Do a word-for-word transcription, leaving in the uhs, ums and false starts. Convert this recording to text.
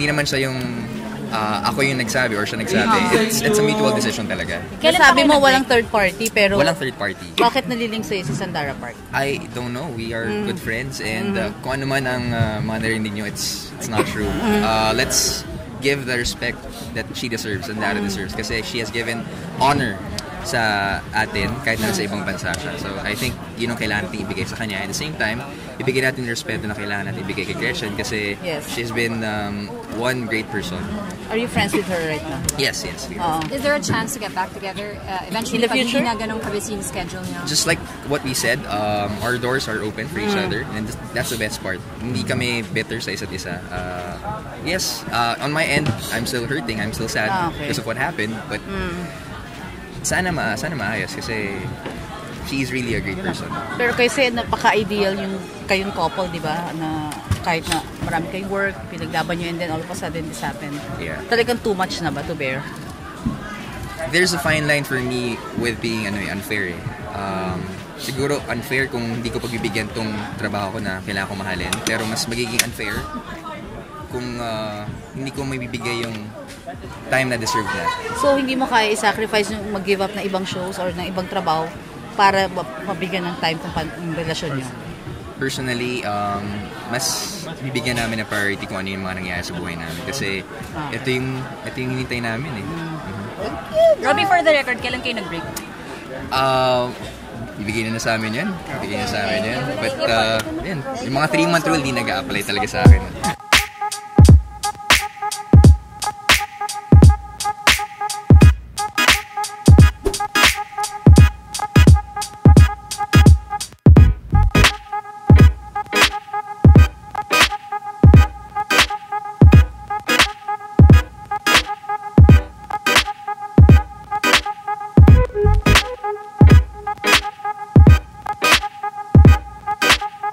hindi naman siya yung uh, ako yung nagsabi or siya nagsabi. It's, it's a mutual decision talaga. Kaya sabi mo walang third party, pero walang third party. Bakit nalilink sa'yo si Sandara Park? I don't know. We are mm. good friends and uh, kung ano man ang uh, mga narinig nyo, it's, it's not true. Uh, let's give the respect that she deserves and Dara deserves kasi she has given honor sa atin kahit na sa ibang bansa siya. So I think yun ang kailangan natin ibigay sa kanya. At the same time, ibigay natin yung respeto na kailangan natin ibigay kay Gretchen kasi yes. she's been um, one great person. Are you friends with her right now? Yes, yes. Uh, Is there a chance to get back together uh, eventually? In the future? Pag hindi na ganong kabisi yung schedule niya? Just like what we said, um, our doors are open for each mm. other and that's the best part. Hindi kami bitter sa isa't isa. Uh, yes, uh, on my end, I'm still hurting, I'm still sad ah, okay. because of what happened, but mm. sana ma sana maayos kasi she's really a great person. Pero kasi napaka-ideal yung kayong couple, di ba? Na kahit na marami kayong work, pinaglaban nyo and then all of a sudden this happened. Yeah. Talagang too much na ba to bear? There's a fine line for me with being ano, unfair eh. Um, siguro unfair kung hindi ko pagbibigyan tong trabaho ko na kailangan ko mahalin. Pero mas magiging unfair kung uh, hindi ko maibibigay yung time na deserve na. So, hindi mo kaya i-sacrifice yung mag-give up na ibang shows or ng ibang trabaho para mabigyan ng time kung yung relasyon nyo? Personally, um, mas bibigyan namin ng priority kung ano yung mga nangyayari sa buhay namin. Kasi ah. ito yung ito yung hinintay namin eh. Mm. Mm-hmm. Robi, for the record, kailan kayo nag-break? Uh, ibigay na na sa amin yan. Ibigay na sa amin yan. But, uh, yan, yung mga three month rule, di nag-a-apply talaga sa akin.